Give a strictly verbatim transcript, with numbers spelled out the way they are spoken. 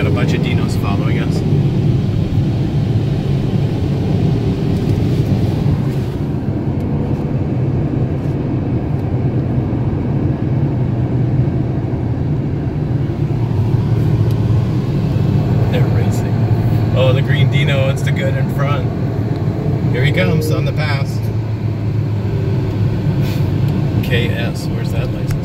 a bunch of Dinos following us. They're racing. Oh, the green Dino wants to get in front. Here he comes on the pass. K S, where's that license?